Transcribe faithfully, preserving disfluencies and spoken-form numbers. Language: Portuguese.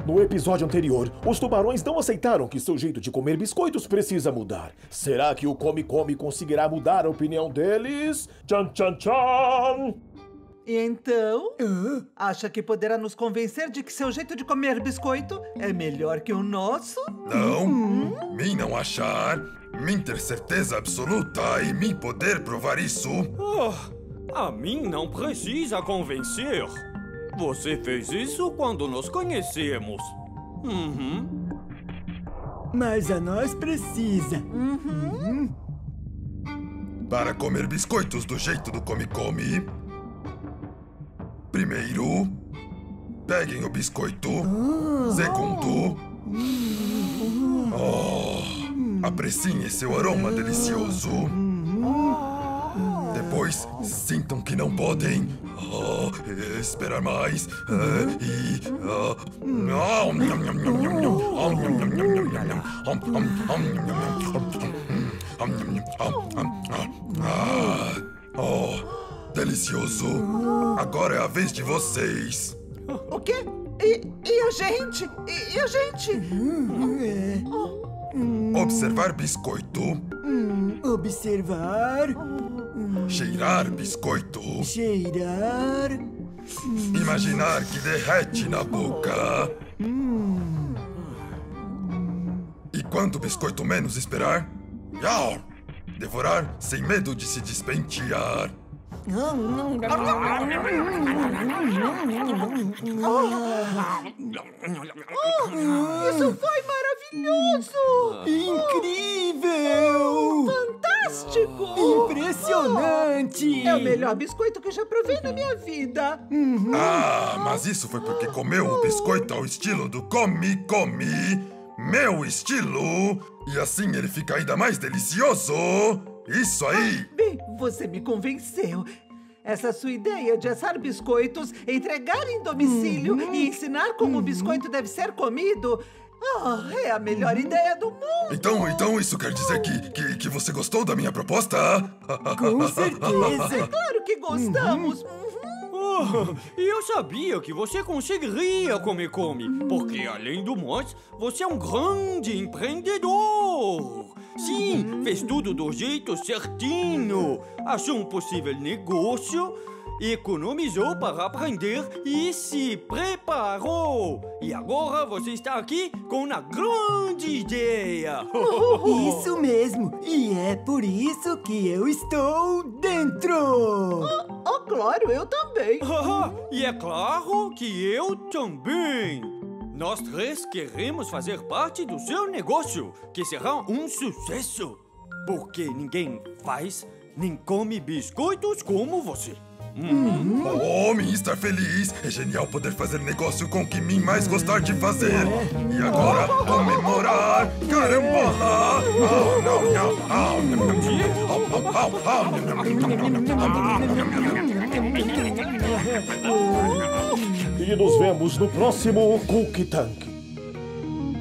No episódio anterior, os tubarões não aceitaram que seu jeito de comer biscoitos precisa mudar. Será que o Come Come conseguirá mudar a opinião deles? Tchan, tchan, tchan! E então, acha que poderá nos convencer de que seu jeito de comer biscoito é melhor que o nosso? Não, hum? Mim não achar, mim ter certeza absoluta e mim poder provar isso. Oh, a mim não precisa convencer. Você fez isso quando nos conhecemos. Uhum. Mas a nós precisa. Uhum. Uhum. Para comer biscoitos do jeito do Come Come, primeiro, peguem o biscoito. Oh. Segundo, oh, apreciem seu aroma delicioso. Depois, sintam que não podem oh, esperar mais. Uh, e... Uh, oh, delicioso. Agora é a vez de vocês. O quê? E, e a gente? E, e a gente? Observar biscoito. Observar. Cheirar biscoito. Cheirar. Imaginar que derrete na boca. E quando o biscoito menos esperar, yau, devorar sem medo de se despentear. Oh, isso foi maravilhoso! Incrível! Fantástico! Impressionante! É o melhor biscoito que já provei na minha vida. Uhum. Ah, mas isso foi porque comeu o biscoito ao estilo do Come Come, meu estilo, e assim ele fica ainda mais delicioso. Isso aí! Bem, você me convenceu. Essa sua ideia de assar biscoitos, entregar em domicílio uhum. e ensinar como uhum. o biscoito deve ser comido, oh, é a melhor uhum. ideia do mundo! Então, então isso quer dizer que, que, que você gostou da minha proposta? Com certeza! Claro que gostamos! Uhum. Oh, e eu sabia que você conseguiria Come Come, porque, além do mais, você é um grande empreendedor. Sim, fez tudo do jeito certinho. Achou um possível negócio, economizou para aprender e se preparou. E agora você está aqui com uma grande ideia. Isso mesmo. E é por isso que eu estou dentro. Oh, oh claro, eu também. E é claro que eu também. Nós três queremos fazer parte do seu negócio, que será um sucesso. Porque ninguém faz nem come biscoitos como você. Uhum. Oh, mim estar feliz. É genial poder fazer negócio com o que mim mais gostar de fazer. E agora, comemorar. Carambola! E nos vemos no próximo Cookie Tank.